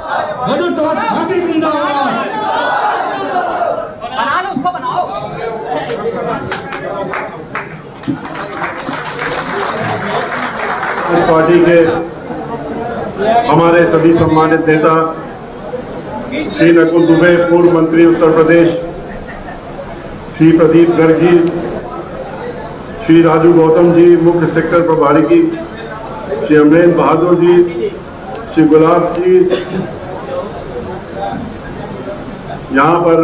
Bahujan Samaj party जिंदाबाद। बना लो उसको, बनाओ। इस पार्टी के हमारे सभी सम्मानित नेता श्री नकुल दुबे, पूर्व मंत्री उत्तर प्रदेश, श्री प्रदीप गर्ग जी, श्री राजू गौतम जी, मुख्य सेक्टर प्रभारी की, श्री अमरेंद्र बहादुर जी, श्री गुलाब जी, यहाँ पर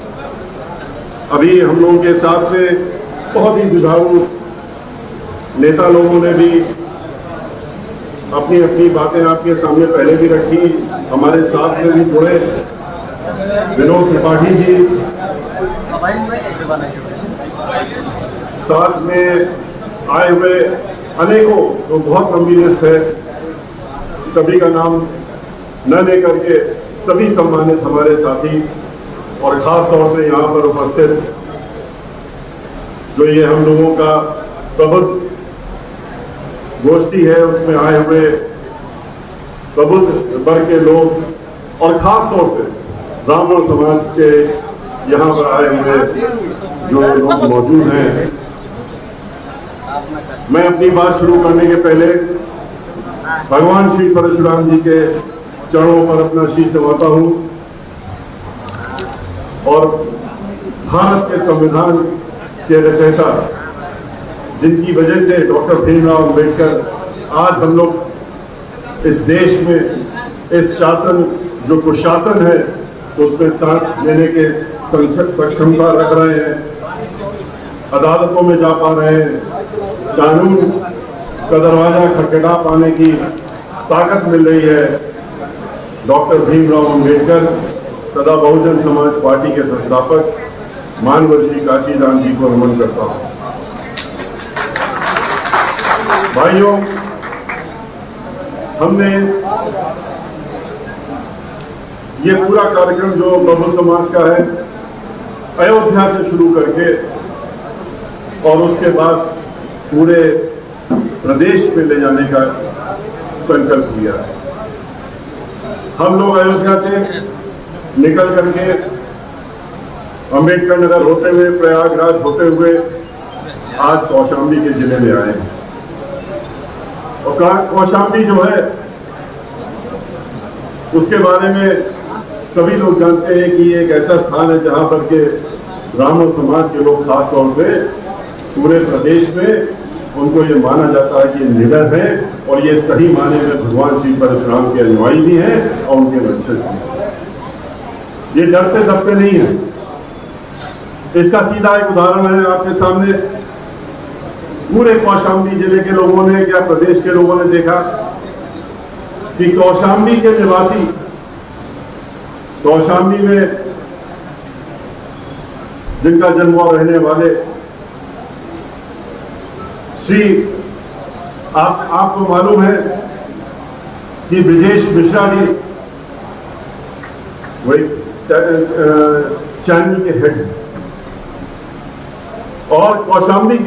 अभी हम लोगों के साथ में बहुत ही जुझारू नेता लोगों ने भी अपनी अपनी बातें आपके सामने पहले भी रखी। हमारे साथ में भी जुड़े विनोद त्रिपाठी जी, साथ में आए हुए अनेकों जो बहुत कम्युनिस्ट है, सभी का नाम न लेकर के सभी सम्मानित हमारे साथी और खास तौर से यहाँ पर उपस्थित जो ये हम लोगों का प्रबुद्ध गोष्ठी है उसमें आए हुए प्रबुद्ध वर्ग के लोग और खास तौर से ब्राह्मण समाज के यहाँ पर आए हुए जो लोग मौजूद हैं। मैं अपनी बात शुरू करने के पहले भगवान श्री परशुराम जी के चरणों पर अपना शीश नवाता हूँ और भारत के संविधान के रचयिता जिनकी वजह से डॉक्टर भीमराव अम्बेडकर आज हम लोग इस देश में इस शासन जो कुशासन है उसमें सांस लेने के सक्षमता रख रहे हैं, अदालतों में जा पा रहे हैं, कानून का दरवाजा खटखटा पाने की ताकत मिल रही है। डॉक्टर भीमराव अम्बेडकर तथा बहुजन समाज पार्टी के संस्थापक मानवर श्री काशीराम जी को नमन करता हूँ। भाइयों, हमने ये पूरा कार्यक्रम जो बहुजन समाज का है अयोध्या से शुरू करके और उसके बाद पूरे प्रदेश में ले जाने का संकल्प लिया है। हम लोग अयोध्या से निकल करके अंबेडकर नगर होते हुए प्रयागराज होते हुए आज कौशाम्बी के जिले में आए हैं। और कौशाम्बी जो है उसके बारे में सभी लोग जानते हैं कि एक ऐसा स्थान है जहां पर के ब्राह्मण समाज के लोग खास तौर से पूरे प्रदेश में उनको ये माना जाता है कि निडर है और ये सही माने में भगवान श्री परशुराम के अनुयायी भी हैं और उनके वंशज भी हैं। ये डरते दबते नहीं है। इसका सीधा एक उदाहरण है आपके सामने। पूरे कौशाम्बी जिले के लोगों ने या प्रदेश के लोगों ने देखा कि कौशाम्बी के निवासी कौशाम्बी में जिनका जन्म हुआ रहने वाले श्री आपको मालूम है कि ब्रिजेश मिश्रा जी वही चैनल के हेड और कौशाम्बी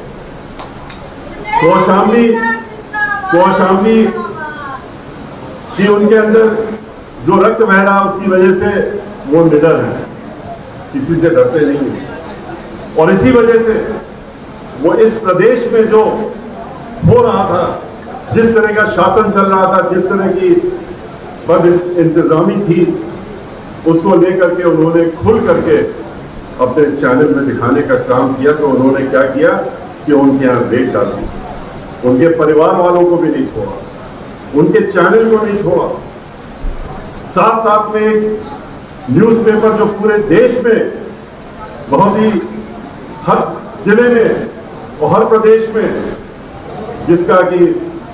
की उनके अंदर जो रक्त बह रहा है उसकी वजह से वो निडर है, किसी से डरते नहीं है। और इसी वजह से वो इस प्रदेश में जो हो रहा था, जिस तरह का शासन चल रहा था, जिस तरह की बद इंतजामी थी, उसको लेकर के उन्होंने खुल करके अपने चैनल में दिखाने का काम किया। तो उन्होंने क्या किया कि उनके यहाँ रेड डाली, उनके परिवार वालों को भी नहीं छोड़ा, उनके चैनल को नहीं छोड़ा। साथ साथ में एक न्यूज़पेपर जो पूरे देश में बहुत ही हर जिले में और हर प्रदेश में जिसका कि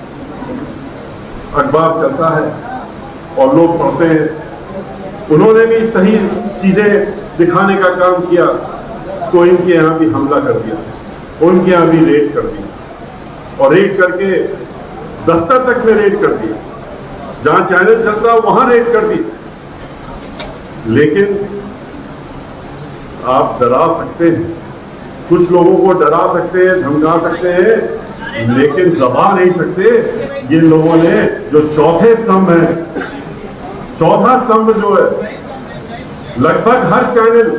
अखबार चलता है और लोग पढ़ते हैं, उन्होंने भी सही चीजें दिखाने का काम किया। तो इनके यहाँ भी हमला कर दिया, उनके यहाँ भी रेड कर दी और रेड करके दफ्तर तक में रेड कर दी, जहां चैनल चल रहा वहां रेड कर दी। लेकिन आप डरा सकते हैं, कुछ लोगों को डरा सकते हैं, धमका सकते हैं, लेकिन दबा नहीं सकते जिन लोगों ने जो चौथे स्तंभ है, चौथा स्तंभ जो है, लगभग हर चैनल,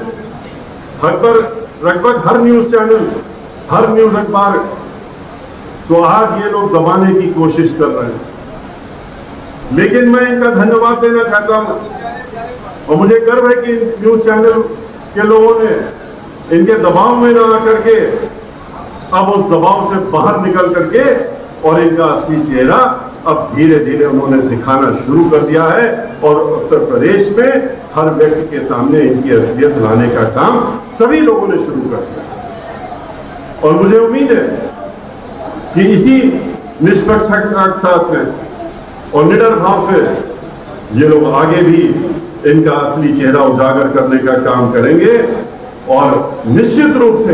लगभग हर न्यूज चैनल, हर न्यूज अखबार तो आज ये लोग दबाने की कोशिश कर रहे हैं। लेकिन मैं इनका धन्यवाद देना चाहता हूं और मुझे गर्व है कि न्यूज चैनल के लोगों ने इनके दबाव में ना आकर के अब उस दबाव से बाहर निकल करके और इनका असली चेहरा अब धीरे धीरे उन्होंने दिखाना शुरू कर दिया है और उत्तर प्रदेश में हर व्यक्ति के सामने इनकी असलियत लाने का काम सभी लोगों ने शुरू कर दिया। और मुझे उम्मीद है कि इसी निष्पक्षता के साथ में और निडर भाव से ये लोग आगे भी इनका असली चेहरा उजागर करने का काम करेंगे और निश्चित रूप से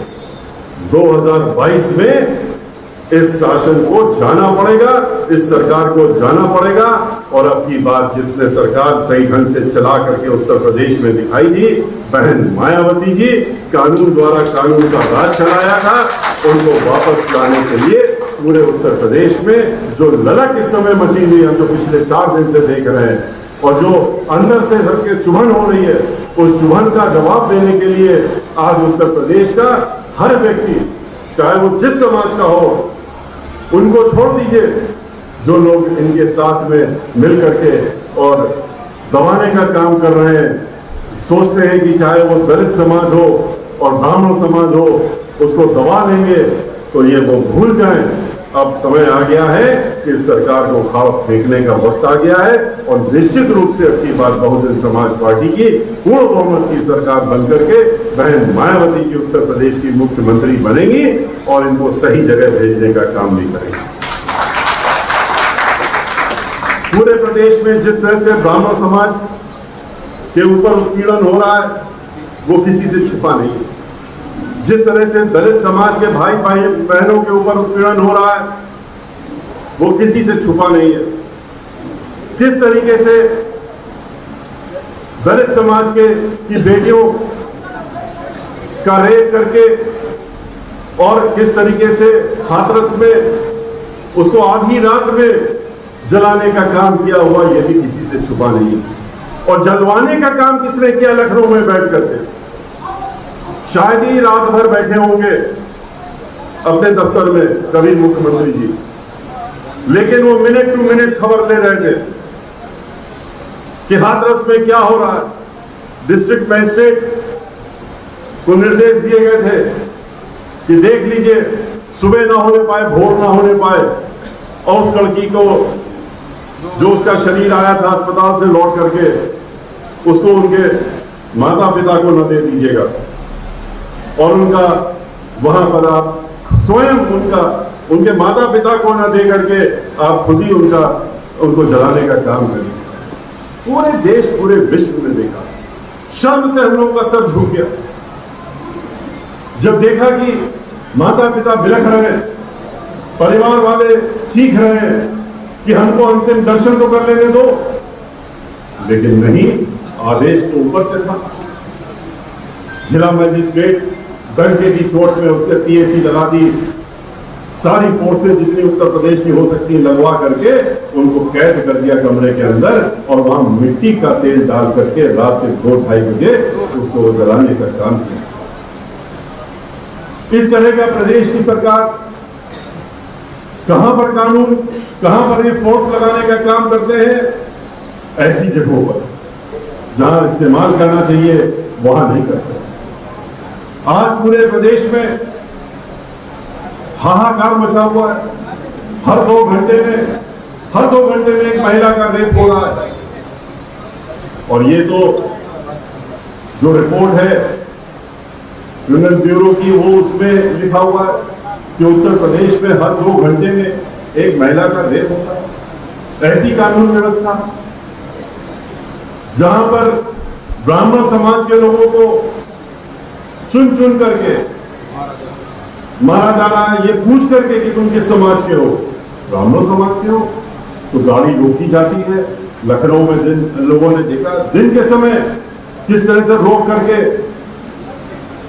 2022 में इस शासन को जाना पड़ेगा, इस सरकार को जाना पड़ेगा। और अब की बात जिसने सरकार सही ढंग से चला करके उत्तर प्रदेश में दिखाई दी, बहन मायावती जी, कानून द्वारा कानून का राज चलाया था, उनको वापस लाने के लिए पूरे उत्तर प्रदेश में जो ललक इस समय मची हुई हम जो पिछले 4 दिन से देख रहे हैं और जो अंदर से सबके चुभन हो रही है, उस चुभन का जवाब देने के लिए आज उत्तर प्रदेश का हर व्यक्ति, चाहे वो जिस समाज का हो, उनको छोड़ दीजिए, जो लोग इनके साथ में मिल करके और दबाने का काम कर रहे हैं, सोचते हैं कि चाहे वो दलित समाज हो और ब्राह्मण समाज हो उसको दबा लेंगे, तो ये वो भूल जाएं। अब समय आ गया है कि सरकार को खाओ फेंकने का वक्त आ गया है और निश्चित रूप से अब की बार बहुजन समाज पार्टी की पूर्ण बहुमत की सरकार बनकर के बहन मायावती जी उत्तर प्रदेश की मुख्यमंत्री बनेंगी और इनको सही जगह भेजने का काम भी करेंगे। पूरे प्रदेश में जिस तरह से ब्राह्मण समाज के ऊपर उत्पीड़न हो रहा है वो किसी से छिपा नहीं है। जिस तरह से दलित समाज के भाई बहनों के ऊपर उत्पीड़न हो रहा है वो किसी से छुपा नहीं है। किस तरीके से दलित समाज की बेटियों का रेप करके और किस तरीके से हाथरस में उसको आधी रात में जलाने का काम किया हुआ ये भी किसी से छुपा नहीं है। और जलवाने का काम किसने किया? लखनऊ में बैठ करके शायद ही रात भर बैठे होंगे अपने दफ्तर में कभी मुख्यमंत्री जी, लेकिन वो मिनट टू मिनट खबर ले रहे थे कि हाथरस में क्या हो रहा है। डिस्ट्रिक्ट मजिस्ट्रेट को निर्देश दिए गए थे कि देख लीजिए सुबह ना होने पाए, भोर ना होने पाए और उस लड़की को जो उसका शरीर आया था अस्पताल से लौट करके उसको उनके माता पिता को न दे दीजिएगा और उनका वहां पर आप स्वयं उनके माता पिता को न दे करके आप खुद ही उनको जलाने का काम करें। पूरे देश पूरे विश्व में देखा, शर्म से हम लोगों का सर झुक गया जब देखा कि माता पिता बिलख रहे हैं, परिवार वाले चीख रहे हैं कि हमको अंतिम दर्शन तो कर लेने दो, लेकिन नहीं, आदेश तो ऊपर से था। जिला मजिस्ट्रेट डंके की चोट में उससे पीएसी लगा दी, सारी फोर्सें जितनी उत्तर प्रदेश की हो सकती लगवा करके उनको कैद कर दिया कमरे के अंदर और वहां मिट्टी का तेल डाल करके रात के 2-2:30 बजे उसको जलाने का काम किया। इस तरह का प्रदेश की सरकार कहां पर कानून, कहां पर ये फोर्स लगाने का काम करते हैं? ऐसी जगहों पर जहां इस्तेमाल करना चाहिए वहां नहीं करते। आज पूरे प्रदेश में हाहाकार मचा हुआ है। हर 2 घंटे में एक महिला का रेप हो रहा है और ये तो जो रिपोर्ट है यूनियन ब्यूरो की वो उसमें लिखा हुआ है कि उत्तर प्रदेश में हर 2 घंटे में एक महिला का रेप होता है। ऐसी कानून व्यवस्था जहां पर ब्राह्मण समाज के लोगों को चुन चुन करके मारा जा रहा है, ये पूछ करके कि तुम किस समाज के हो, ब्राह्मण समाज के हो, तो गाड़ी रोकी जाती है। लखनऊ में लोगों ने देखा दिन के समय किस तरह से रोक करके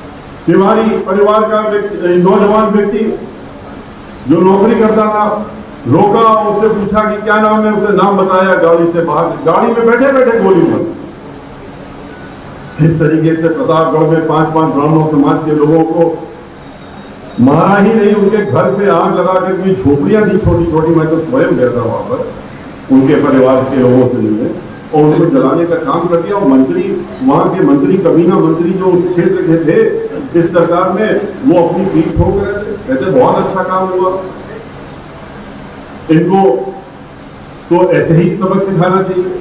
तिवारी परिवार का नौजवान व्यक्ति जो नौकरी करता था रोका, उससे पूछा कि क्या नाम है, उसे नाम बताया, गाड़ी से बाहर, गाड़ी में बैठे बैठे गोली मारी। इस तरीके से प्रतापगढ़ में 5-5 ब्राह्मण समाज के लोगों को मारा ही नहीं, उनके घर पे आग लगा करके झोपड़ियां दी छोटी छोटी। मैं तो स्वयं गया था वहां पर उनके परिवार के लोगों से मिलने, और उनको जलाने का काम कर दिया। और मंत्री, वहां के मंत्री, कमीना मंत्री जो उस क्षेत्र के थे इस सरकार में, वो अपनी पीठ ठोक रहे थे, कहते बहुत अच्छा काम हुआ। इनको तो ऐसे ही सबक सिखाना चाहिए।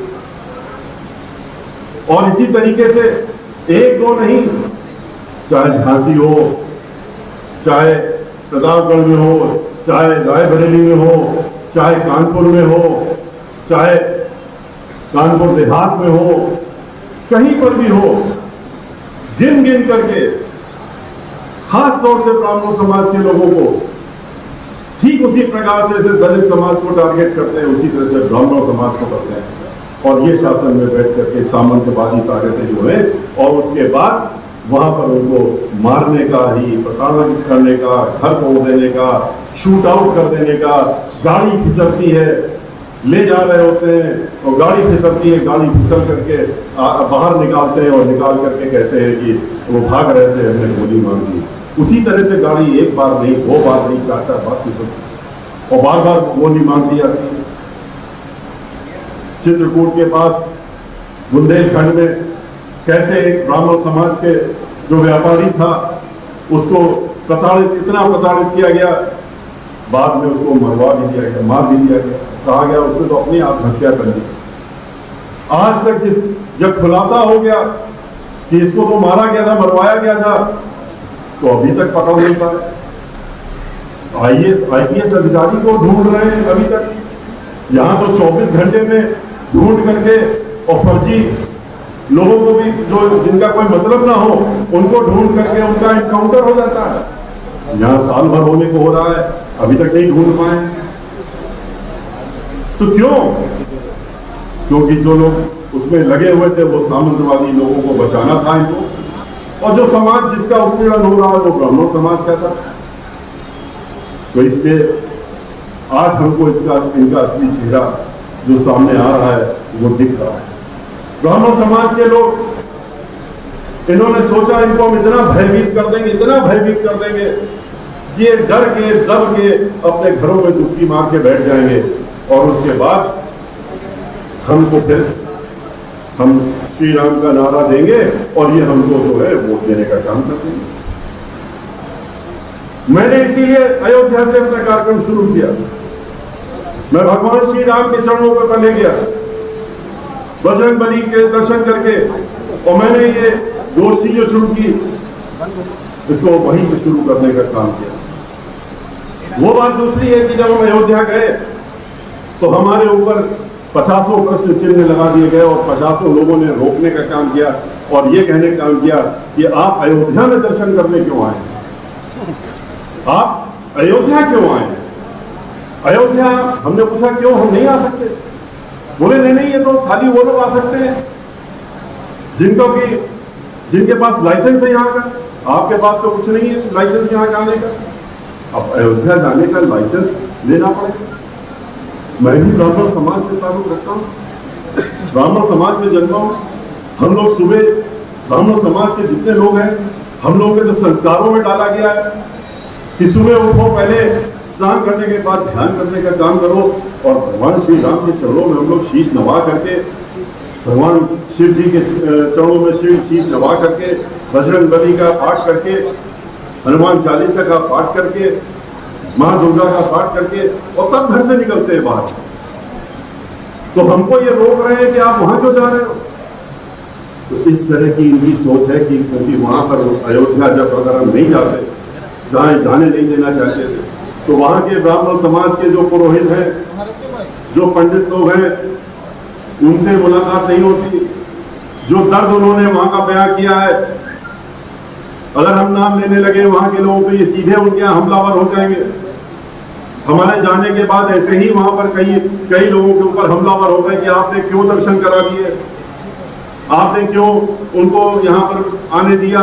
और इसी तरीके से एक दो नहीं, चाहे झांसी हो, चाहे प्रतापगढ़ में हो, चाहे रायबरेली में हो, चाहे कानपुर में हो, चाहे कानपुर देहात में हो, कहीं पर भी हो, गिन गिन करके खास तौर से ब्राह्मण समाज के लोगों को ठीक उसी प्रकार से दलित समाज को टारगेट करते हैं, उसी तरह से ब्राह्मण समाज को करते हैं। और ये शासन में बैठ करके सामंतवादी ताकतें जो है, और उसके बाद वहां पर उनको मारने का ही, प्रताड़ित करने का, घर तोड़ देने का, शूट आउट कर देने का। गाड़ी फिसलती है, ले जा रहे होते हैं और गाड़ी फिसलती है, गाड़ी फिसल करके बाहर निकालते हैं और निकाल करके कहते हैं कि वो भाग रहे थे, हमने गोली मार दी। उसी तरह से गाड़ी एक बार नहीं, 2 बार नहीं, 4-4 बार फिसलती और बार बार गोली मार दी जाती है। चित्रकूट के पास बुंदेलखंड में कैसे एक ब्राह्मण समाज के जो व्यापारी था उसको इतना प्रताड़ित किया गया, बाद में उसको मरवा भी दिया गया, मार भी दिया गया। कहा गया उसने तो अपनी आत्महत्या कर ली। आज तक जब खुलासा हो गया कि इसको तो मारा गया था, मरवाया गया था, तो अभी तक पकड़ नहीं पाए। IPS अधिकारी को ढूंढ रहे हैं अभी तक। यहां तो 24 घंटे में ढूंढ करके, और फर्जी लोगों को भी, जो जिनका कोई मतलब ना हो, उनको ढूंढ करके उनका एनकाउंटर हो जाता है। यहां साल भर होने को हो रहा है, अभी तक नहीं ढूंढ पाए। तो क्यों? क्योंकि जो लोग उसमें लगे हुए थे वो सामंतवादी लोगों को बचाना था इनको, और जो समाज जिसका उत्पीड़न हो रहा है वो ब्राह्मण समाज का था। तो इसलिए आज हमको इनका असली चेहरा जो सामने आ रहा है वो दिख रहा है। ब्राह्मण समाज के लोग, इन्होंने सोचा इनको हम इतना भयभीत कर देंगे, इतना भयभीत कर देंगे, ये डर के दब के अपने घरों में डुबकी मार के बैठ जाएंगे, और उसके बाद हमको फिर हम श्री राम का नारा देंगे और ये हमको जो है वोट देने का काम कर देंगे। मैंने इसीलिए अयोध्या से अपना कार्यक्रम शुरू किया। मैं भगवान श्री राम के चरणों पर पहले गया, बजरंगबली के दर्शन करके, और मैंने ये गोष्ठी जो शुरू की इसको वहीं से शुरू करने का काम किया। वो बात दूसरी है कि जब हम अयोध्या गए तो हमारे ऊपर 50 प्रश्न चिन्ह लगा दिए गए और 50 लोगों ने रोकने का काम किया और ये कहने का काम किया कि आप अयोध्या में दर्शन करने क्यों आए, आप अयोध्या क्यों आए। अयोध्या हमने पूछा क्यों, हम नहीं आ सकते। बोले नहीं, ये तो खाली वो लोग आ सकते हैं जिनके पास लाइसेंस है यहाँ का, आपके पास तो कुछ नहीं है लाइसेंस यहाँ का आने का। अब अयोध्या जाने का लाइसेंस लेना पड़ेगा। मैं भी ब्राह्मण समाज से ताल्लुक रखता हूँ, ब्राह्मण समाज में जन्मा हूँ। हम लोग सुबह, ब्राह्मण समाज के जितने लोग हैं, हम लोगों के जो संस्कारों में डाला गया है कि सुबह उठो, पहले स्नान करने के बाद ध्यान करने का काम करो, और भगवान श्री राम के चरणों में हम लोग शीश नवा करके, भगवान शिव जी के चरणों में शीश नवा करके, बजरंगबली का पाठ करके, हनुमान चालीसा का पाठ करके, माँ दुर्गा का पाठ करके, और तब घर से निकलते हैं बाहर। तो हमको ये रोक रहे हैं कि आप वहां क्यों जा रहे हो। तो इस तरह की इनकी सोच है कि क्योंकि वहां पर अयोध्या जब अगर हम नहीं जाते, जहाँ जाने नहीं देना चाहते थे, तो वहां के ब्राह्मण समाज के जो पुरोहित हैं, जो पंडित लोग हैं, उनसे मुलाकात नहीं होती। जो दर्द उन्होंने वहां का बयां किया है, अगर हम नाम लेने लगे वहां के लोगों को, ये सीधे उनके यहाँ हमलावर हो जाएंगे। हमारे जाने के बाद ऐसे ही वहां पर कई लोगों के ऊपर हमलावर हो गए कि आपने क्यों दर्शन करा दिए, आपने क्यों उनको यहाँ पर आने दिया।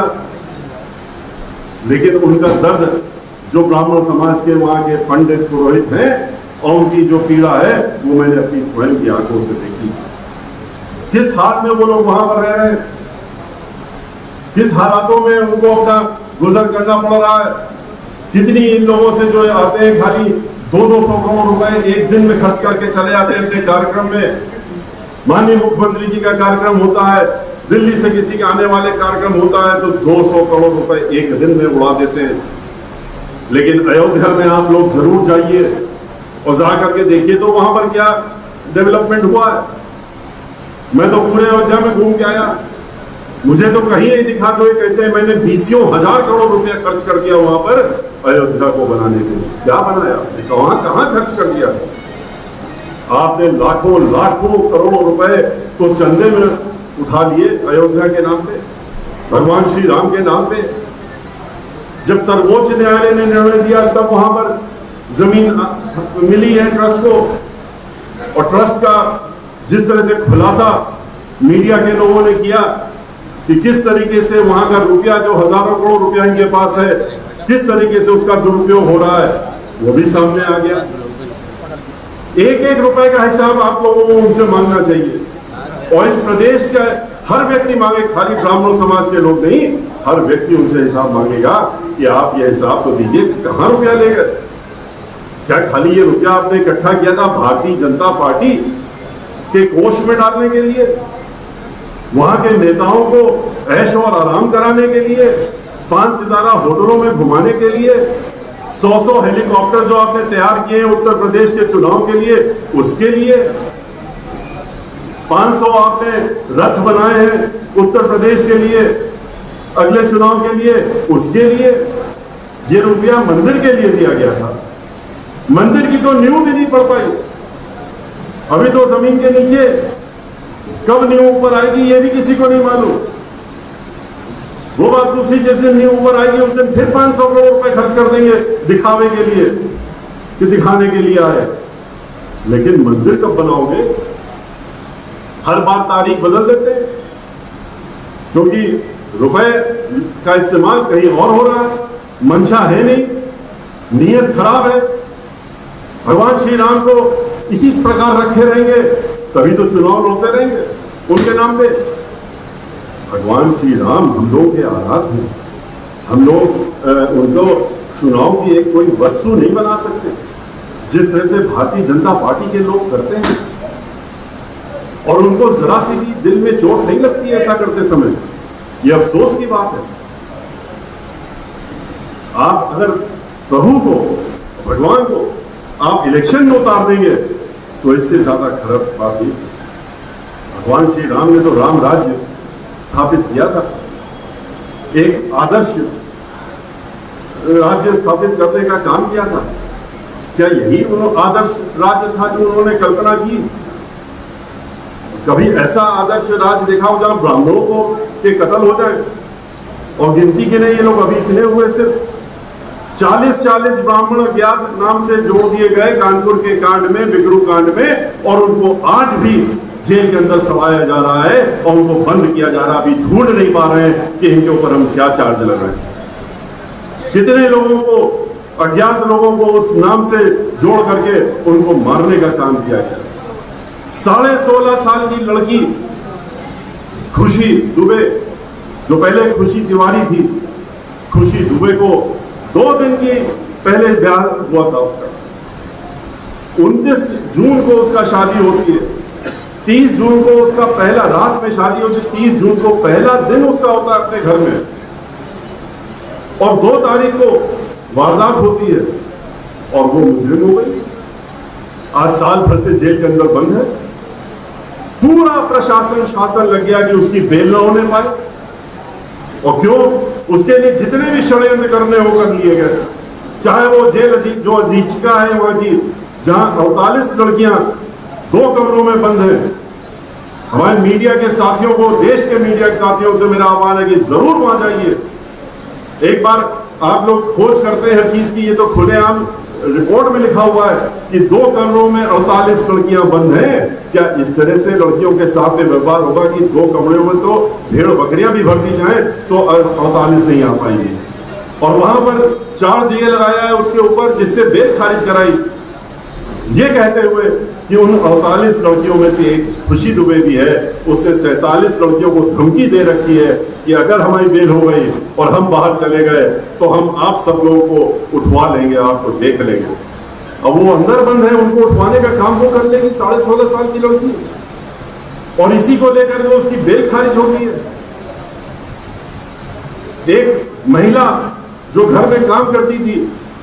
लेकिन उनका दर्द जो ब्राह्मण समाज के वहां के पंडित पुरोहित हैं, और उनकी जो पीड़ा है वो मैंने अपनी स्वयं की आंखों से देखी। किस हाल में वो लोग वहां पर रह रहे हैं, किस हालातों में उनको अपना गुजर करना पड़ रहा है। कितनी इन लोगों से जो आते हैं खाली 200-200 करोड़ रुपए एक दिन में खर्च करके चले जाते हैं अपने कार्यक्रम में। माननीय मुख्यमंत्री जी का कार्यक्रम होता है, दिल्ली से किसी के आने वाले कार्यक्रम होता है तो 200 करोड़ रुपए एक दिन में उड़ा देते हैं। लेकिन अयोध्या में आप लोग जरूर जाइए और जा करके देखिए तो वहां पर क्या डेवलपमेंट हुआ है। मैं तो पूरे अयोध्या में घूम के आया, मुझे तो कहीं नहीं दिखा जो ये कहते हैं मैंने 20,000 करोड़ रुपया खर्च कर दिया वहां पर अयोध्या को बनाने के लिए। क्या बनाया, कहां खर्च कर दिया आपने? लाखों लाखों करोड़ों रुपए तो चंदे में उठा लिए अयोध्या के नाम पे, भगवान श्री राम के नाम पे। जब सर्वोच्च न्यायालय ने निर्णय दिया तब वहां पर जमीन मिली है ट्रस्ट को, और ट्रस्ट का जिस तरह से खुलासा मीडिया के लोगों ने किया कि किस तरीके से वहां का रुपया जो हजारों करोड़ रुपया इनके पास है, किस तरीके से उसका दुरुपयोग हो रहा है, वो भी सामने आ गया। एक एक रुपए का हिसाब आप लोगों को उनसे मांगना चाहिए, और इस प्रदेश का हर व्यक्ति मांगे, खाली ब्राह्मण समाज के लोग नहीं, हर व्यक्ति उनसे हिसाब मांगेगा कि आप ये हिसाब तो दीजिए, कहां रुपया ले गए? क्या खाली ये रुपया आपने इकट्ठा किया था भारतीय जनता पार्टी के कोष में डालने के लिए, वहां के नेताओं को ऐश और आराम कराने के लिए, 5 सितारा होटलों में घुमाने के लिए, 100 हेलीकॉप्टर जो आपने तैयार किए हैं उत्तर प्रदेश के चुनाव के लिए, उसके लिए 500 आपने रथ बनाए हैं उत्तर प्रदेश के लिए अगले चुनाव के लिए, उसके लिए ये रुपया मंदिर के लिए दिया गया था। मंदिर की तो नींव भी नहीं पड़ पाई, अभी तो जमीन के नीचे, कब नींव ऊपर आएगी ये भी किसी को नहीं मालूम। वो बात दूसरी, जैसे नींव ऊपर आएगी उस दिन फिर 500 करोड़ रुपए खर्च कर देंगे दिखावे के लिए कि दिखाने के लिए आए। लेकिन मंदिर कब बनाओगे? हर बार तारीख बदल देते हैं क्योंकि रुपए का इस्तेमाल कहीं और हो रहा है, मंशा है नहीं, नीयत खराब है। भगवान श्री राम को इसी प्रकार रखे रहेंगे तभी तो चुनाव लड़ते रहेंगे उनके नाम पे। भगवान श्री राम हम लोग के आराध्य हैं, हम लोग उनको चुनाव की एक कोई वस्तु नहीं बना सकते जिस तरह से भारतीय जनता पार्टी के लोग करते हैं, और उनको जरा सी भी दिल में चोट नहीं लगती है ऐसा करते समय। यह अफसोस की बात है। आप अगर प्रभु को, भगवान को आप इलेक्शन में उतार देंगे तो इससे ज्यादा खराब बात नहीं। भगवान श्री राम ने तो राम राज्य स्थापित किया था, एक आदर्श राज्य स्थापित करने का काम किया था। क्या यही आदर्श राज्य था जो उन्होंने कल्पना की? कभी ऐसा आदर्श राज्य देखा हो जहां ब्राह्मणों को के कत्ल हो जाए? और गिनती के नहीं, ये लोग अभी इतने हुए, सिर्फ 40 ब्राह्मण अज्ञात नाम से जोड़ दिए गए कानपुर के कांड में, बिगरू कांड में, और उनको आज भी जेल के अंदर सड़ाया जा रहा है और उनको बंद किया जा रहा है। अभी ढूंढ नहीं पा रहे हैं कि इनके ऊपर हम क्या चार्ज लगा रहे हैं। कितने लोगों को, अज्ञात लोगों को उस नाम से जोड़ करके उनको मारने का काम किया गया। 16.5 साल की लड़की खुशी दुबे, जो पहले खुशी तिवारी थी, खुशी दुबे को 2 दिन की पहले ब्याह हुआ था उसका। 29 जून को उसका शादी होती है, 30 जून को उसका पहला रात में शादी होती है, 30 जून को पहला दिन उसका होता है अपने घर में, और 2 तारीख को वारदात होती है और वो मुजरिम हो गई। आज साल भर से जेल के अंदर बंद है। पूरा प्रशासन शासन लग गया कि उसकी बेल न होने पाए, और क्यों? उसके लिए जितने भी षड्यंत्र करने हो कर लिए गए। चाहे वो जेल जो अधीक्षिका है वहां की, जहां 48 लड़कियां 2 कमरों में बंद है। हमारे मीडिया के साथियों को, देश के मीडिया के साथियों से मेरा आह्वान है कि जरूर वहां जाइए। एक बार आप लोग खोज करते हैं हर चीज की, ये तो खुलेआम रिपोर्ट में लिखा हुआ है कि 2 कमरों में 48 लड़कियां बंद हैं। क्या इस तरह से लड़कियों के साथ में व्यवहार होगा कि 2 कमरों में तो भेड़ बकरियां भी भर दी जाएं तो 48 नहीं आ पाएंगी? और वहां पर 4 जगह लगाया है उसके ऊपर जिससे बेल खारिज कराई। ये कहते हुए कि उन 48 लड़कियों में से एक खुशी दुबे भी है, उसने 47 लड़कियों को धमकी दे रखी है कि अगर हमारी बेल हो गई और हम बाहर चले गए तो हम आप सब लोगों को उठवा लेंगे, आपको देख लेंगे। अब वो अंदर बंद है, उनको उठवाने का काम वो कर लेगी, 16.5 साल की लड़की, और इसी को लेकर के उसकी बेल खारिज होती है। एक महिला जो घर में काम करती थी,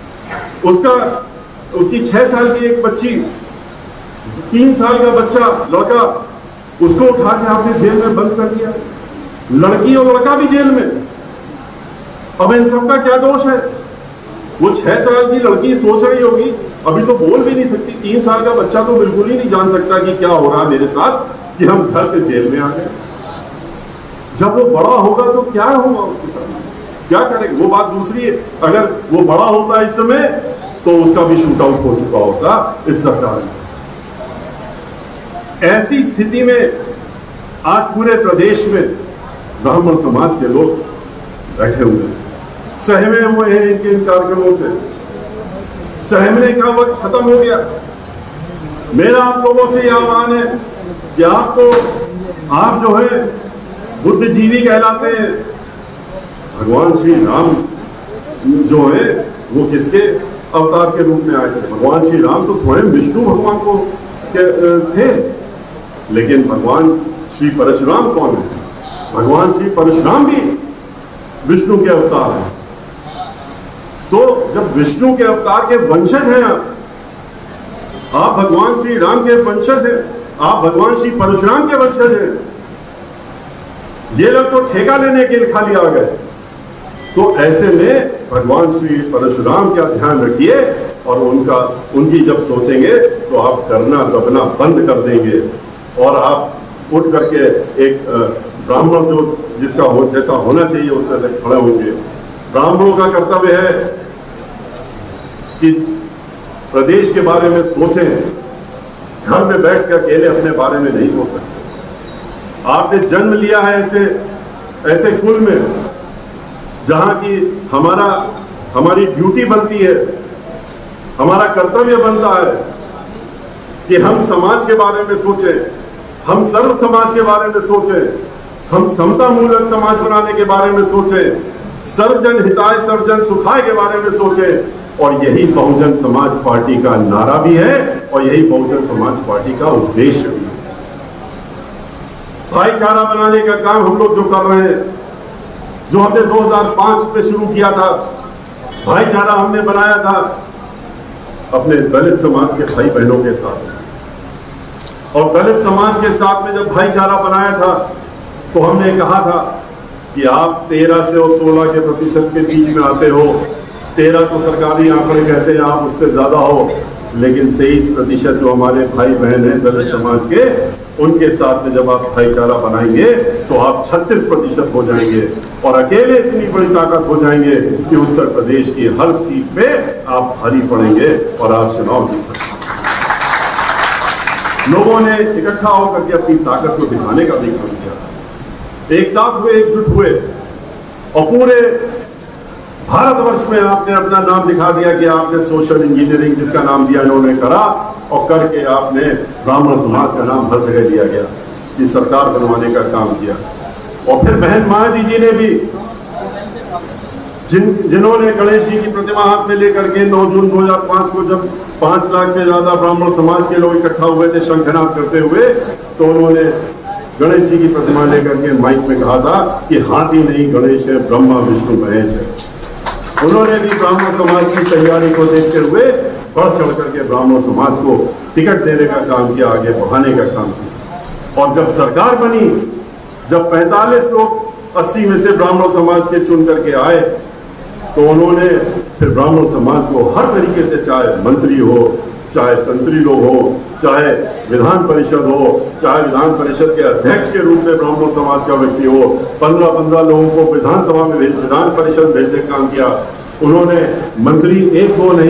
उसकी 6 साल की एक बच्ची, 3 साल का बच्चा लड़का, उसको उठा के आपने जेल में बंद कर दिया। लड़की और लड़का भी जेल में। अब इन सबका क्या दोष है? वो 6 साल की लड़की सोच रही होगी, अभी तो बोल भी नहीं सकती, 3 साल का बच्चा तो बिल्कुल ही नहीं जान सकता कि क्या हो रहा है मेरे साथ, कि हम घर से जेल में आ गए। जब वो बड़ा होगा तो क्या होगा उसके साथ, क्या करेंगे, वो बात दूसरी है। अगर वो बड़ा होता इस समय तो उसका भी शूट आउट हो चुका होता इस सरकार में। ऐसी स्थिति में आज पूरे प्रदेश में ब्राह्मण समाज के लोग बैठे हुए हैं, सहमे हुए हैं इनके इन कार्यक्रमों से। सहमने का वक्त खत्म हो गया। मेरा आप लोगों से यह आह्वान है कि आप जो है बुद्धिजीवी कहलाते हैं। भगवान श्री राम जो है वो किसके अवतार के रूप में आए थे? भगवान श्री राम तो स्वयं विष्णु भगवान को थे, लेकिन भगवान श्री परशुराम कौन है? भगवान श्री परशुराम भी विष्णु के अवतार हैं। तो जब विष्णु के अवतार के वंशज हैं आप भगवान श्री राम के वंशज हैं, आप भगवान श्री परशुराम के वंशज हैं, ये लोग तो ठेका लेने के लिए खाली आ गए। तो ऐसे में भगवान श्री परशुराम का ध्यान रखिए, और उनकी जब सोचेंगे तो आप करना दबना बंद कर देंगे, और आप उठ करके एक ब्राह्मण जो जिसका जैसा होना चाहिए उससे खड़े होंगे। ब्राह्मणों का कर्तव्य है कि प्रदेश के बारे में सोचें, घर में बैठ कर अकेले अपने बारे में नहीं सोच सकते। आपने जन्म लिया है ऐसे कुल में जहां की हमारी ड्यूटी बनती है, हमारा कर्तव्य बनता है कि हम समाज के बारे में सोचें, हम सर्व समाज के बारे में सोचें, हम समता मूलक समाज बनाने के बारे में सोचें, सर्वजन हिताय सर्वजन सुखाय के बारे में सोचें। और यही बहुजन समाज पार्टी का नारा भी है, और यही बहुजन समाज पार्टी का उद्देश्य भी है। भाईचारा बनाने का काम हम लोग जो कर रहे हैं, जो हमने 2005 में शुरू किया था, भाईचारा हमने बनाया था अपने दलित समाज के भाई बहनों के साथ। और दलित समाज के साथ में जब भाईचारा बनाया था तो हमने कहा था कि आप 13 से 16% के बीच में आते हो। 13 तो सरकारी आंकड़े कहते हैं, आप उससे ज्यादा हो, लेकिन 23% जो हमारे भाई बहन हैं दलित समाज के, उनके साथ में जब आप भाईचारा बनाएंगे तो आप 36% हो जाएंगे, और अकेले इतनी बड़ी ताकत हो जाएंगे कि उत्तर प्रदेश की हर सीट पे आप भारी पड़ेंगे और आप चुनाव जीत सकते हैं। लोगों ने इकट्ठा होकर के अपनी ताकत को दिखाने का भी काम किया, एक साथ हुए, एकजुट हुए, और पूरे भारतवर्ष में आपने अपना नाम दिखा दिया कि आपने सोशल इंजीनियरिंग जिसका नाम दिया इन्होंने करा, और करके आपने ब्राह्मण समाज का नाम हर जगह लिया गया, कि सरकार बनवाने का काम किया। और फिर बहन मायावती जी ने भी, जिन्होंने गणेश जी की प्रतिमा हाथ में लेकर के 9 जून 2005 को जब 5 लाख से ज्यादा ब्राह्मण समाज के लोग इकट्ठा हुए थे शंखनाद करते हुए, तो उन्होंने गणेश जी की प्रतिमा लेकर के माइक में कहा था कि हाथी नहीं गणेश है, ब्रह्मा विष्णु महेश है। उन्होंने भी ब्राह्मण समाज की तैयारी को देखते हुए बढ़ चढ़ करके ब्राह्मण समाज को टिकट देने का काम किया, आगे बढ़ाने का काम किया। और जब सरकार बनी, जब 45 लोग 80 में से ब्राह्मण समाज के चुन करके आए, तो उन्होंने फिर ब्राह्मण समाज को हर तरीके से, चाहे मंत्री हो, चाहे संतरी लोग हो, चाहे विधान परिषद हो, चाहे विधान परिषद के अध्यक्ष के रूप में ब्राह्मण समाज का व्यक्ति हो, 15-15 लोगों को विधानसभा में विधान परिषद भेजने का काम किया। उन्होंने मंत्री 1-2 नहीं,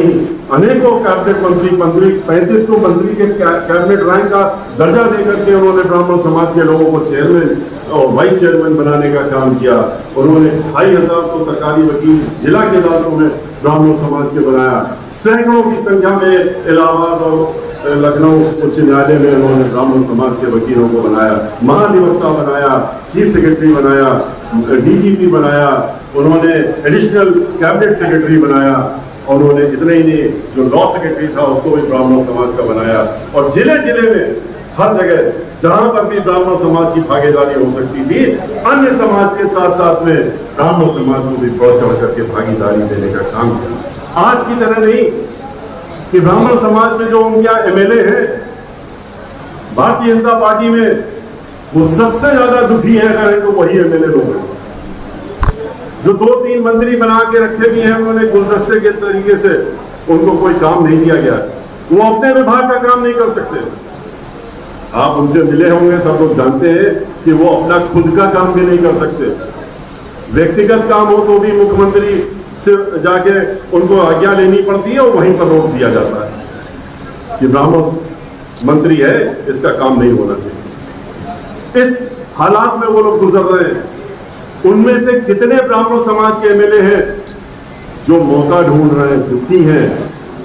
अनेकों कैबिनेट मंत्री 35 को मंत्री के कैबिनेट रैंक का दर्जा देकर के उन्होंने ब्राह्मण समाज के लोगों को चेयरमैन और वाइस चेयरमैन बनाने का काम किया। उन्होंने 2500 को सरकारी वकील जिला की अदालतों में ब्राह्मण समाज के बनाया। सैकड़ों की संख्या में इलाहाबाद और लखनऊ उच्च न्यायालय में उन्होंने ब्राह्मण समाज के वकीलों को बनाया, महाधिवक्ता बनाया, चीफ सेक्रेटरी बनाया, डीजीपी बनाया, उन्होंने एडिशनल कैबिनेट सेक्रेटरी बनाया, और उन्होंने इतने ही नहीं, जो लॉ सेक्रेटरी था उसको भी ब्राह्मण समाज का बनाया। और जिले जिले में हर जगह जहां पर भी ब्राह्मण समाज की भागीदारी हो सकती थी, अन्य समाज के साथ साथ में ब्राह्मण समाज को भी बढ़ चढ़ करके भागीदारी देने का काम किया। आज की तरह नहीं कि ब्राह्मण समाज में जो उनके यहाँ एमएलए हैं, भारतीय जनता पार्टी में वो सबसे ज्यादा दुखी है अगर तो वही एमएलए लोग हैं, जो 2-3 मंत्री बना के रखे भी हैं उन्होंने गुलदस्ते के तरीके से, उनको कोई काम नहीं दिया गया। वो अपने विभाग का काम नहीं कर सकते। आप उनसे मिले होंगे, सब लोग जानते हैं कि वो अपना खुद का काम भी नहीं कर सकते। व्यक्तिगत काम हो तो भी मुख्यमंत्री से जाके उनको आज्ञा लेनी पड़ती है और वहीं पर रोक दिया जाता है कि ब्राह्मण मंत्री है, इसका काम नहीं होना चाहिए। इस हालात में वो लोग गुजर रहे हैं। उनमें से कितने ब्राह्मण समाज के एमएलए हैं जो मौका ढूंढ रहे हैं, दुखी हैं।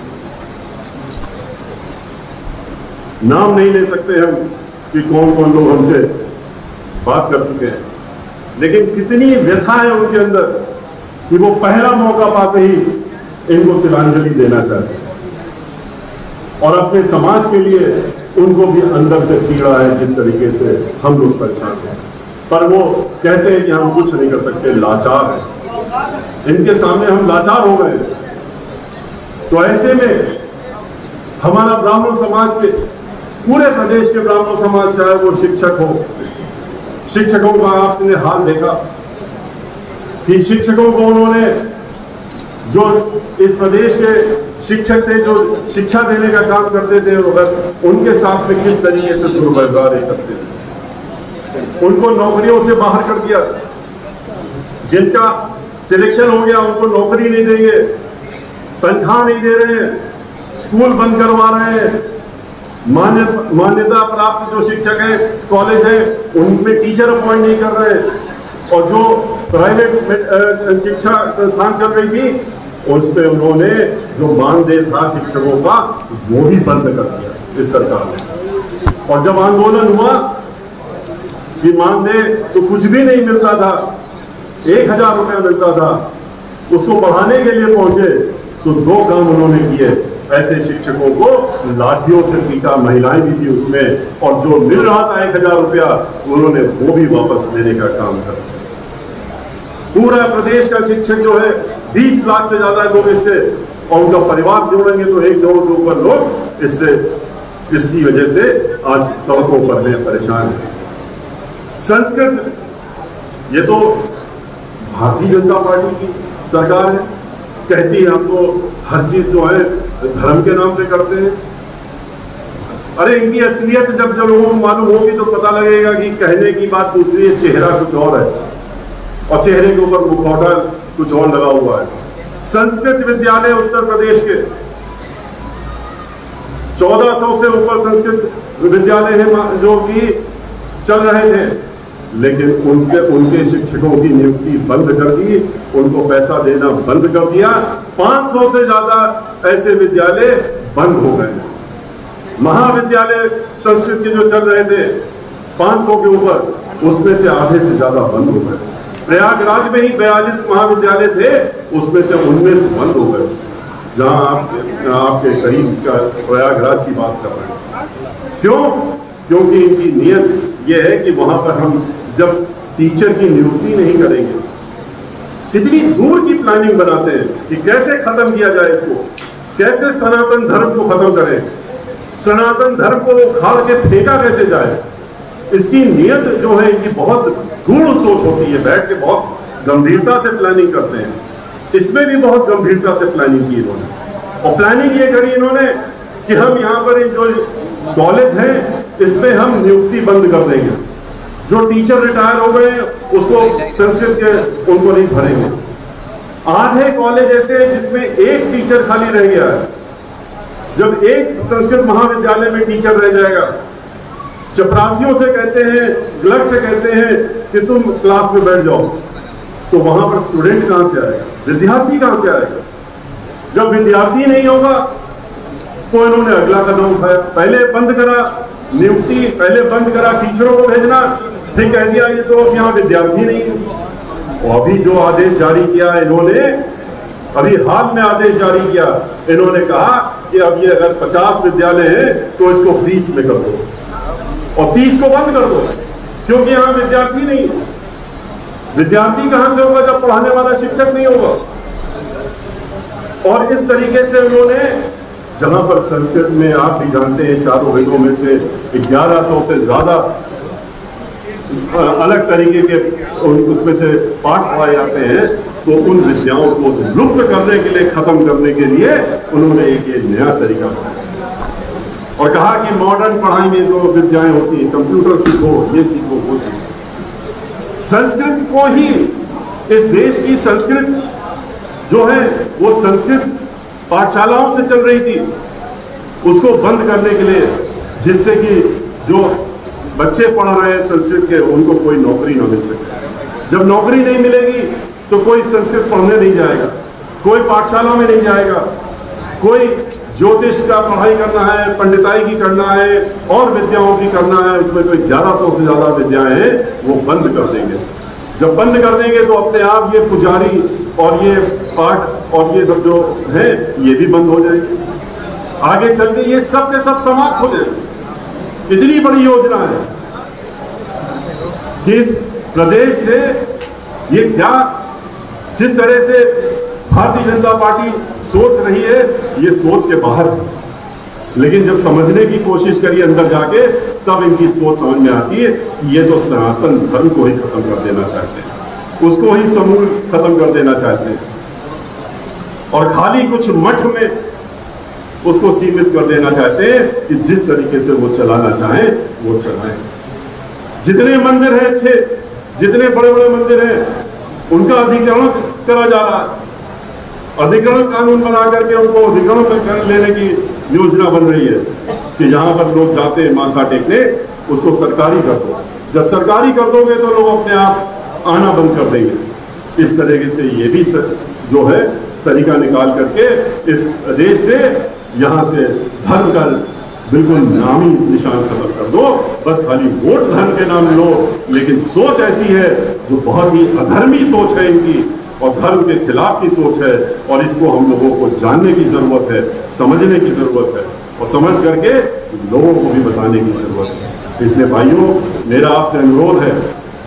नाम नहीं ले सकते हम कि कौन कौन लोग हमसे बात कर चुके हैं, लेकिन कितनी व्यथा है उनके अंदर कि वो पहला मौका पाते ही इनको तिलांजलि देना चाहते हैं। और अपने समाज के लिए उनको भी अंदर से पीड़ा है, जिस तरीके से हम लोग परेशान हैं, पर वो कहते हैं कि हम कुछ नहीं कर सकते, लाचार हैं। इनके सामने हम लाचार हो गए। तो ऐसे में हमारा ब्राह्मण समाज के, पूरे प्रदेश के ब्राह्मण समाज, चाहे वो शिक्षक हो, शिक्षकों का आपने हाल देखा कि शिक्षकों को उन्होंने, जो इस प्रदेश के शिक्षक थे, जो शिक्षा देने का काम करते थे, उनके साथ में किस तरीके से दुर्व्यवहार करते थे। उनको नौकरियों से बाहर कर दिया। जिनका सिलेक्शन हो गया उनको नौकरी नहीं देंगे, तनख्वाह नहीं दे रहे हैं, स्कूल बंद करवा रहे हैं, मान्यता प्राप्त जो शिक्षक हैं, कॉलेज हैं, उनमें टीचर अपॉइंट नहीं कर रहे हैं, और जो प्राइवेट शिक्षा संस्थान चल रही थी उस पर उन्होंने जो मानदेय था शिक्षकों का वो भी बंद कर दिया इस सरकार ने। और जब आंदोलन हुआ कि मानदेय तो कुछ भी नहीं मिलता था, 1000 रुपया मिलता था, उसको बढ़ाने के लिए पहुंचे तो 2 काम उन्होंने किए। ऐसे शिक्षकों को लाठियों से पीटा, महिलाएं भी थी उसमें, और जो मिल रहा था 1000 रुपया उन्होंने वो भी वापस लेने का काम कर। पूरा प्रदेश का शिक्षक जो है 20 लाख से ज्यादा लोग इससे, और उनका परिवार जोड़ेंगे तो 1 करोड़ के ऊपर लोग इससे, इसकी वजह से आज सड़कों पर हैं, परेशान हैं। संस्कृत, ये तो भारतीय जनता पार्टी की सरकार है, कहती है हमको हर चीज जो है धर्म के नाम पे करते हैं। अरे इनकी असलियत जब लोगों को मालूम होगी तो पता लगेगा कि कहने की बात दूसरी है, चेहरा कुछ और है, और चेहरे के ऊपर मुखौटा कुछ और लगा हुआ है। संस्कृत विद्यालय उत्तर प्रदेश के 1400 से ऊपर संस्कृत विद्यालय हैं जो कि चल रहे थे, लेकिन उनके शिक्षकों की नियुक्ति बंद कर दी, उनको पैसा देना बंद कर दिया। 500 से ज्यादा ऐसे विद्यालय बंद हो गए। महाविद्यालय संस्कृत के जो चल रहे थे 500 के ऊपर, उसमें से आधे से ज्यादा बंद हो गए। प्रयागराज में ही 42 महाविद्यालय थे, उसमें से 19 बंद हो गए। जहां आपके करीब का प्रयागराज की बात कर रहे हैं। क्यों? क्योंकि इनकी नीयत यह है कि वहां पर हम जब टीचर की नियुक्ति नहीं करेंगे, कितनी दूर की प्लानिंग बनाते हैं कि कैसे खत्म किया जाए इसको, कैसे सनातन धर्म को खत्म करें, सनातन धर्म को उखाड़ के फेंका कैसे जाए। इसकी नीयत जो है इनकी बहुत गूढ़ सोच होती है, बैठ के बहुत गंभीरता से प्लानिंग करते हैं। इसमें भी बहुत गंभीरता से प्लानिंग की इन्होंने, और प्लानिंग ये करी इन्होंने कि हम यहाँ पर जो कॉलेज है इसमें हम नियुक्ति बंद कर देंगे। जो टीचर रिटायर हो गए उसको संस्कृत के उनको नहीं भरेंगे। आधे कॉलेज ऐसे हैं जिसमें 1 टीचर खाली रह गया है, जब एक संस्कृत महाविद्यालय में टीचर रह जाएगा, चपरासियों से कहते हैं, क्लर्क से कहते हैं कि तुम क्लास में बैठ जाओ, तो वहां पर स्टूडेंट कहां से आएगा, विद्यार्थी कहां से आएगा? जब विद्यार्थी नहीं होगा तो इन्होंने अगला कदम उठाया, पहले बंद करा नियुक्ति, पहले बंद करा टीचरों को भेजना, फिर कह दिया ये तो अब यहाँ विद्यार्थी नहीं है। और अभी जो आदेश जारी किया इन्होंने, अभी हाल में आदेश जारी किया, इन्होंने कहा कि अब ये अगर 50 विद्यालय हैं तो इसको 20 में कर दो और 30 को बंद कर दो, क्योंकि यहां विद्यार्थी नहीं है। विद्यार्थी कहां से होगा जब पढ़ाने वाला शिक्षक नहीं होगा? और इस तरीके से उन्होंने, जहां पर संस्कृत में आप भी जानते हैं चारों वेदों में से 1100 से ज्यादा अलग तरीके के उसमें से पाठ पढ़ाए जाते हैं, तो उन विद्याओं को लुप्त करने के लिए, खत्म करने के लिए उन्होंने एक नया तरीका बनाया और कहा कि मॉडर्न पढ़ाई में जो विद्याएं होती हैं, कंप्यूटर सीखो, ये सीखो, वो सीखो। संस्कृत को ही, इस देश की संस्कृत जो है वो संस्कृत पाठशालाओं से चल रही थी, उसको बंद करने के लिए, जिससे कि जो बच्चे पढ़ रहे हैं संस्कृत के, उनको कोई नौकरी ना मिल सके। जब नौकरी नहीं मिलेगी तो कोई संस्कृत पढ़ने नहीं जाएगा, कोई पाठशाला में नहीं जाएगा, कोई ज्योतिष का पढ़ाई करना है, पंडिताई की करना है और विद्याओं की करना है, इसमें तो 1100 से ज्यादा विद्याएं हैं, वो बंद कर देंगे। जब बंद कर देंगे तो अपने आप ये पुजारी और ये पाठ और ये सब जो है ये भी बंद हो जाएंगे। आगे चल के ये सब के सब समाप्त हो जाएंगे। इतनी बड़ी योजना है कि इस प्रदेश से ये क्या, जिस तरह से भारतीय जनता पार्टी सोच रही है, ये सोच के बाहर है। लेकिन जब समझने की कोशिश करिए अंदर जाके, तब इनकी सोच समझ में आती है कि ये तो सनातन धर्म को ही खत्म कर देना चाहते हैं, उसको ही समूल खत्म कर देना चाहते हैं और खाली कुछ मठ में उसको सीमित कर देना चाहते हैं कि जिस तरीके से वो चलाना चाहें वो चलाएं। जितने मंदिर हैं अच्छे, जितने बड़े बड़े मंदिर हैं, उनका अधिग्रहण करा जा रहा है। अधिग्रहण कानून बना करके उनको अधिग्रहण कर लेने की योजना बन रही है कि जहां पर लोग जाते हैं माथा टेकने, उसको सरकारी कर दो। जब सरकारी कर दोगे तो लोग अपने आप आना बंद कर देंगे। इस तरीके से ये भी जो है तरीका निकाल करके इस देश से, यहां से धर्म का बिल्कुल नामी निशान खत्म कर दो। बस खाली वोट धर्म के नाम लो, लेकिन सोच ऐसी है जो बहुत ही अधर्मी सोच है इनकी और धर्म के खिलाफ की सोच है, और इसको हम लोगों को जानने की जरूरत है, समझने की जरूरत है और समझ करके लोगों को भी बताने की जरूरत है। इसलिए भाइयों, मेरा आपसे अनुरोध है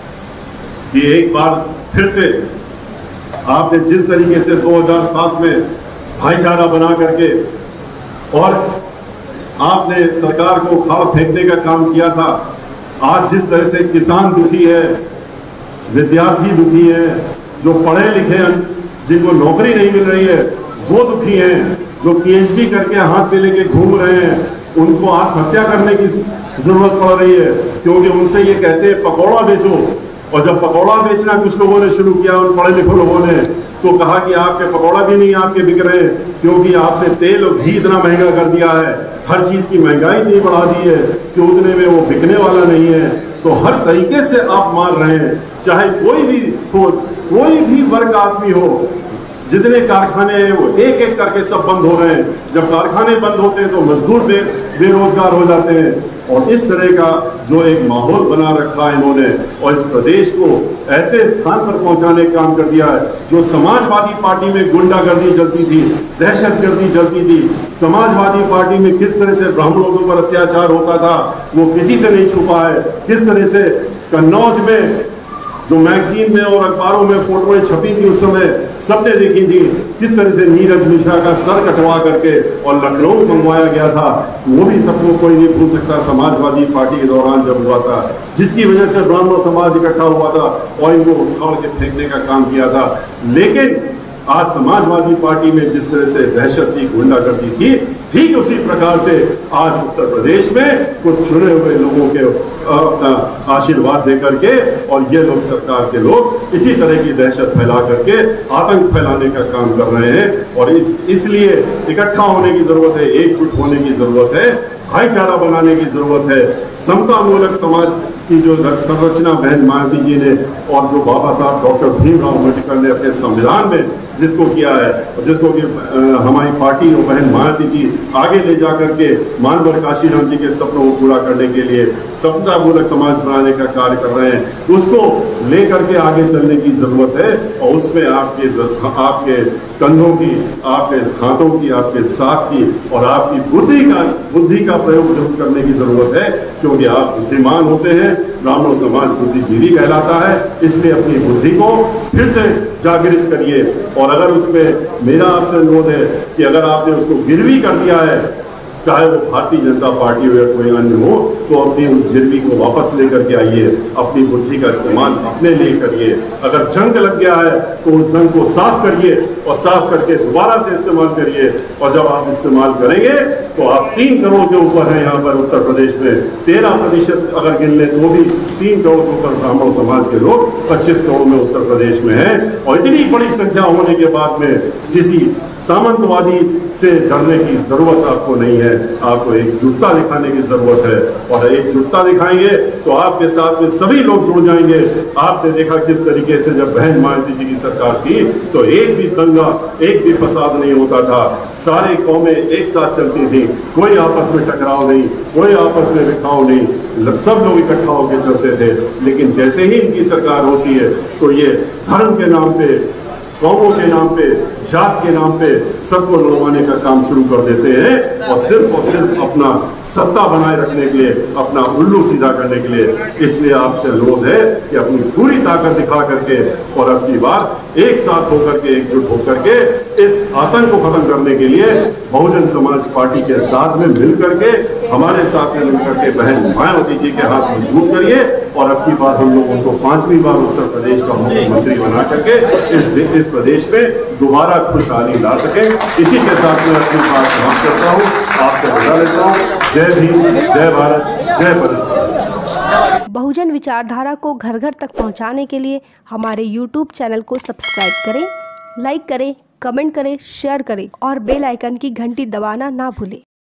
कि एक बार फिर से आपने जिस तरीके से 2007 में भाईचारा बना करके और आपने सरकार को खाड़ फेंकने का काम किया था, आज जिस तरह से किसान दुखी है, विद्यार्थी दुखी है, जो पढ़े लिखे हैं जिनको नौकरी नहीं मिल रही है वो दुखी हैं, जो पीएचडी करके हाथ में लेके घूम रहे हैं उनको आत्महत्या करने की जरूरत पड़ रही है, क्योंकि उनसे ये कहते हैं पकौड़ा बेचो। और जब पकौड़ा बेचना कुछ लोगों ने शुरू किया, उन पढ़े लिखे लोगों ने, तो कहा कि आपके पकौड़ा भी नहीं आपके बिक रहे, क्योंकि आपने तेल और घी इतना महंगा कर दिया है, हर चीज की महंगाई इतनी बढ़ा दी है कि उतने में वो बिकने वाला नहीं है। तो हर तरीके से आप मार रहे हैं, चाहे कोई भी हो, कोई भी वर्ग आदमी हो, जितने कारखाने हैं वो एक एक करके सब बंद हो रहे हैं। जब कारखाने बंद होते हैं तो मजदूर बेरोजगार हो जाते हैं। और इस तरह का जो एक माहौल बना रखा है इन्होंने, और इस प्रदेश को ऐसे स्थान पर पहुंचाने का काम कर दिया है, जो समाजवादी पार्टी में गुंडागर्दी चलती थी, दहशतगर्दी चलती थी, समाजवादी पार्टी में किस तरह से ब्राह्मणों के ऊपर अत्याचार होता था वो किसी से नहीं छुपा है। किस तरह से कन्नौज में जो मैगजीन में और अखबारों में फोटोएं छपी थी उस समय सबने देखी थी, किस तरह से नीरज मिश्रा का सर कटवा करके और लखनऊ मंगवाया गया था, वो भी सबको कोई नहीं भूल सकता। समाजवादी पार्टी के दौरान जब हुआ था, जिसकी वजह से ब्राह्मण समाज इकट्ठा हुआ था और इनको उखाड़ के फेंकने का काम किया था। लेकिन आज समाजवादी पार्टी में जिस तरह से दहशत थी, गुंडागर्दी थी, ठीक उसी प्रकार से आज उत्तर प्रदेश में कुछ चुने हुए लोगों के अपना आशीर्वाद दे करके और ये लोग सरकार के लोग इसी तरह की दहशत फैला करके आतंक फैलाने का काम कर रहे हैं। और इसलिए इकट्ठा होने की जरूरत है, एकजुट होने की जरूरत है, भाईचारा बनाने की जरूरत है। समता मूलक समाज की जो संरचना बहन मायावती जी ने और जो बाबा साहब डॉक्टर भीमराव अम्बेडकर ने अपने संविधान में जिसको किया है, जिसको कि हमारी पार्टी और बहन मायावती जी आगे ले जा करके मानवर काशीराम जी के सपनों को पूरा करने के लिए समता मूलक समाज बनाने का कार्य कर रहे हैं, उसको लेकर के आगे चलने की जरूरत है। और उसमें आपके कंधों की, आपके हाथों की, आपके साथ की और आपकी बुद्धि का प्रयोग जरूर करने की जरूरत है, क्योंकि आप बुद्धिमान होते हैं। ब्राह्मण समाज बुद्धिजीवी कहलाता है, इसलिए अपनी बुद्धि को फिर से जागृत करिए। और अगर उसमें मेरा आपसे अनुरोध है कि अगर आपने उसको गिरवी कर दिया है, चाहे वो भारतीय जनता पार्टी हो या कोई अन्य हो, तो अपनी उस गिरवी को वापस लेकर के आइए, अपनी बुद्धि का इस्तेमाल अपने लिए करिए। अगर जंग लग गया है तो उस जंग को साफ करिए और साफ करके दोबारा से इस्तेमाल करिए। और जब आप इस्तेमाल करेंगे तो आप 3 करोड़ के ऊपर हैं यहाँ पर उत्तर प्रदेश में, 13% अगर गिन ले तो भी 3 करोड़ के ऊपर ब्राह्मण समाज के लोग 25 करोड़ में उत्तर प्रदेश में हैं। और इतनी बड़ी संख्या होने के बाद में किसी सामंतवादी से डरने की जरूरत आपको नहीं है, आपको एकजुटता दिखाने की जरूरत है। और एकजुटता दिखाएंगे तो आपके साथ में सभी लोग जुड़ जाएंगे। आपने देखा किस तरीके से जब बहन मायावती जी की सरकार थी तो एक भी दंगा, एक भी फसाद नहीं होता था, सारे कौमें एक साथ चलती थी, कोई आपस में टकराव नहीं, कोई आपस में बिखाव नहीं, सब लोग इकट्ठा होकर चलते थे। लेकिन जैसे ही इनकी सरकार होती है तो ये धर्म के नाम पे, कौमों के नाम पे, जात के नाम पे सबको लड़वाने का काम शुरू कर देते हैं और सिर्फ अपना सत्ता बनाए रखने के लिए, अपना उल्लू सीधा करने के लिए। इसलिए आपसे अनुरोध है कि अपनी पूरी ताकत दिखा करके और अपनी बात एक साथ होकर के, एकजुट होकर के इस आतंक को खत्म करने के लिए बहुजन समाज पार्टी के साथ में मिल करके, हमारे साथ में मिलकर के बहन मायावती जी के हाथ मजबूत करिए और अब की बार हम लोग उनको 5वीं बार उत्तर प्रदेश का मुख्यमंत्री बना करके इस प्रदेश में दोबारा खुशहाली ला सके। इसी के साथ में अपनी बात समाप्त करता हूँ, आपसे विदा लेता हूँ। जय भीम, जय भारत, जय परिवार। बहुजन विचारधारा को घर घर तक पहुंचाने के लिए हमारे YouTube चैनल को सब्सक्राइब करें, लाइक करें, कमेंट करें, शेयर करें और बेल आइकन की घंटी दबाना ना भूलें।